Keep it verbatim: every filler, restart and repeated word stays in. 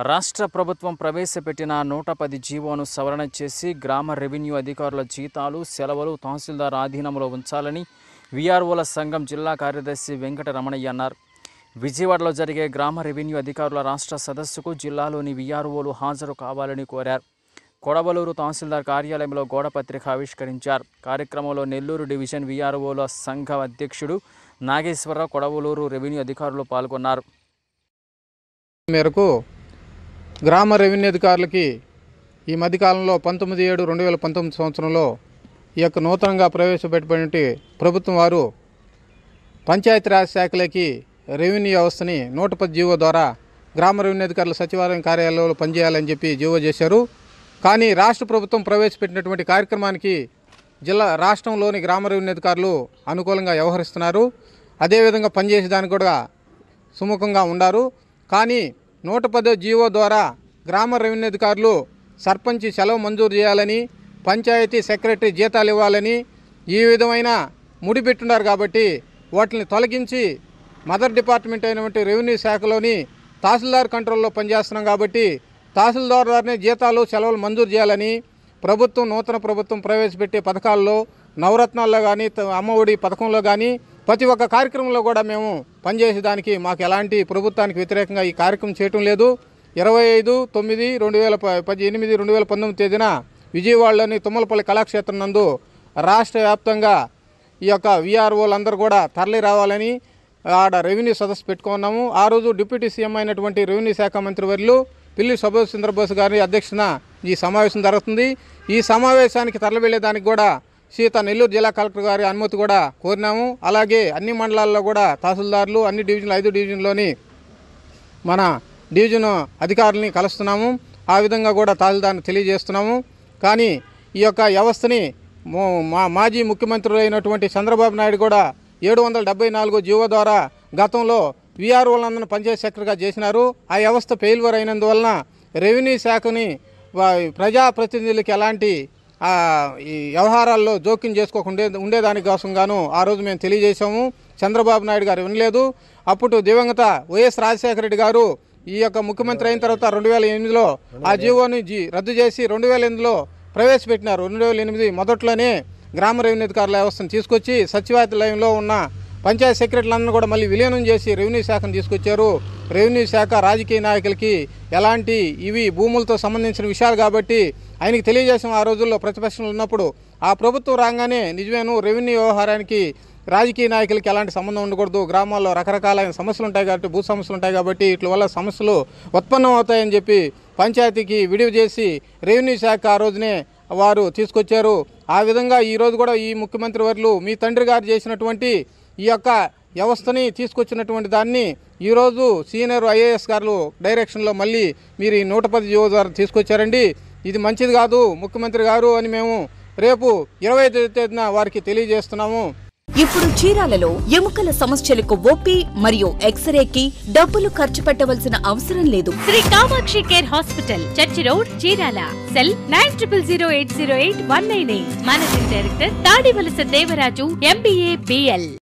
రాష్ట్ర ప్రభుత్వం ప్రవేశపెట్టిన నూట పది జీవోను సవరణ చేసి గ్రామ రెవెన్యూ అధికారుల జీతాలు సెలవులు తహసీల్దార్ ఆధీనంలో ఉంచాలని వీఆర్ఓల సంఘం జిల్లా కార్యదర్శి వెంకట రమణయ్య అన్నారు. విజయవాడలో జరిగే గ్రామ రెవెన్యూ అధికారుల రాష్ట్ర సదస్సుకు జిల్లాలోని వీఆర్ఓలు హాజరు కావాలని కోరారు. కొడవలూరు తహసీల్దార్ కార్యాలయంలో గోడపత్రిక ఆవిష్కరించారు. కార్యక్రమంలో నెల్లూరు డివిజన్ వీఆర్ఓల సంఘ అధ్యక్షుడు నాగేశ్వరరావు, కొడవలూరు రెవెన్యూ అధికారులు పాల్గొన్నారు. మేరకు గ్రామ రెవెన్యూ అధికారులకి ఈ మధ్యకాలంలో పంతొమ్మిది ఏడు రెండు వేల పంతొమ్మిది సంవత్సరంలో ఈ యొక్క నూతనంగా ప్రవేశపెట్టబడిన ప్రభుత్వం వారు పంచాయతీరాజ్ శాఖలకి రెవెన్యూ వ్యవస్థని నూట పది జీవో ద్వారా గ్రామ రెవెన్యూ అధికారుల సచివాలయం కార్యాలయంలో పనిచేయాలని చెప్పి జీవో చేశారు. కానీ రాష్ట్ర ప్రభుత్వం ప్రవేశపెట్టినటువంటి కార్యక్రమానికి జిల్లా రాష్ట్రంలోని గ్రామ రెవెన్యూ అధికారులు అనుకూలంగా వ్యవహరిస్తున్నారు. అదేవిధంగా పనిచేసేదానికి కూడా సుముఖంగా ఉన్నారు. కానీ నూట పదో జీవో ద్వారా గ్రామ రెవెన్యూ అధికారులు సర్పంచ్ సెలవు మంజూరు చేయాలని, పంచాయతీ సెక్రటరీ జీతాలు ఇవ్వాలని ఈ విధమైన ముడిపెట్టున్నారు. కాబట్టి వాటిని తొలగించి మదర్ డిపార్ట్మెంట్ అయినటువంటి రెవెన్యూ శాఖలోని తహసీల్దార్ కంట్రోల్లో పనిచేస్తున్నాం. కాబట్టి తహసీల్దార్ ద్వారానే జీతాలు సెలవులు మంజూరు చేయాలని ప్రభుత్వం నూతన ప్రభుత్వం ప్రవేశపెట్టే పథకాల్లో నవరత్నాల్లో కానీ అమ్మఒడి పథకంలో కానీ ప్రతి ఒక్క కార్యక్రమంలో కూడా మేము పనిచేసేదానికి మాకు ఎలాంటి ప్రభుత్వానికి వ్యతిరేకంగా ఈ కార్యక్రమం చేయటం లేదు. ఇరవై ఐదు తొమ్మిది రెండు వేల పది ఎనిమిది రెండు వేల పంతొమ్మిది తేదీన విజయవాడలోని తుమ్మలపల్లి కళాక్షేత్రం నందు రాష్ట్ర వ్యాప్తంగా ఈ యొక్క వీఆర్ఓలందరూ కూడా తరలి రావాలని ఆడ రెవెన్యూ సదస్సు పెట్టుకున్నాము. ఆ రోజు డిప్యూటీ సీఎం అయినటువంటి రెవెన్యూ శాఖ మంత్రి వర్యులు పిల్లి సుభాష్ చంద్రబోస్ గారి అధ్యక్షతన ఈ సమావేశం జరుగుతుంది. ఈ సమావేశానికి తరలి వెళ్లేదానికి కూడా సీత నెల్లూరు జిల్లా కలెక్టర్ గారి అనుమతి కూడా కోరినాము. అలాగే అన్ని మండలాల్లో కూడా తహసీల్దార్లు అన్ని డివిజన్లు ఐదు డివిజన్లోని మన డివిజన్ అధికారులని కలుస్తున్నాము. ఆ విధంగా కూడా తహసీల్దార్ని తెలియజేస్తున్నాము. కానీ ఈ యొక్క వ్యవస్థని మా మాజీ ముఖ్యమంత్రులు అయినటువంటి చంద్రబాబు నాయుడు కూడా ఏడు వందల డెబ్బై నాలుగు జీవో ద్వారా గతంలో వీఆర్ఓలందరినీ పంచాయతీ సెక్రటరీగా చేసినారు. ఆ వ్యవస్థ ఫెయిల్యూర్ అయినందువలన రెవెన్యూ శాఖని ప్రజాప్రతినిధులకి ఎలాంటి ఈ వ్యవహారాల్లో జోక్యం చేసుకోకుండా ఉండేదాని కోసంగాను ఆ రోజు మేము తెలియజేశాము. చంద్రబాబు నాయుడు గారు వినలేదు. అప్పుడు దివంగత వైఎస్ రాజశేఖర రెడ్డి గారు ఈ యొక్క ముఖ్యమంత్రి అయిన తర్వాత రెండు వేల ఎనిమిదిలో ఆ జీవోని జీ రద్దు చేసి రెండు వేల ఎనిమిదిలో ప్రవేశపెట్టినారు. రెండు వేల ఎనిమిది మొదట్లోనే గ్రామ రెవెన్యూ అధికారుల వ్యవస్థను తీసుకొచ్చి సచివాలయంలో ఉన్న పంచాయతీ సెక్రటరీలందరూ కూడా మళ్ళీ విలీనం చేసి రెవెన్యూ శాఖను తీసుకొచ్చారు. రెవెన్యూ శాఖ రాజకీయ నాయకులకి ఎలాంటి ఇవి భూములతో సంబంధించిన విషయాలు కాబట్టి ఆయనకి తెలియజేసాం. ఆ రోజుల్లో ప్రతిపక్షంలో ఉన్నప్పుడు ఆ ప్రభుత్వం రాగానే నిజమేను రెవెన్యూ వ్యవహారానికి రాజకీయ నాయకులకి ఎలాంటి సంబంధం ఉండకూడదు, గ్రామాల్లో రకరకాలైన సమస్యలు ఉంటాయి కాబట్టి భూ సమస్యలు ఉంటాయి కాబట్టి వీటి వల్ల సమస్యలు ఉత్పన్నం అవుతాయని చెప్పి పంచాయతీకి విడివి చేసి రెవెన్యూ శాఖ ఆ రోజునే వారు తీసుకొచ్చారు. ఆ విధంగా ఈరోజు కూడా ఈ ముఖ్యమంత్రి వర్యులు మీ తండ్రి గారు చేసినటువంటి ఈ యొక్క వ్యవస్థని తీసుకొచ్చినటువంటి దాన్ని ఈరోజు సీనియర్ ఐఏఎస్ గారు డైరెక్షన్లో మళ్ళీ మీరు ఈ నూట పది జీవో ద్వారా తీసుకొచ్చారండి. ఇది మంచిది కాదు ముఖ్యమంత్రి గారు అని మేము రేపు ఇరవై తేదీన వారికి తెలియజేస్తున్నాము. ఇప్పుడు చీరాలలో ఎముకల సమస్యలకు ఓపీ మరియు ఎక్స్రేకి డబ్బులు ఖర్చు పెట్టవలసిన అవసరం లేదు. Shri Kamakshi care hospital, church road, Chirala. Cell nine triple zero eight zero eight one nine eight. Managing director Tadivalasa Devaraju, MBA, BL.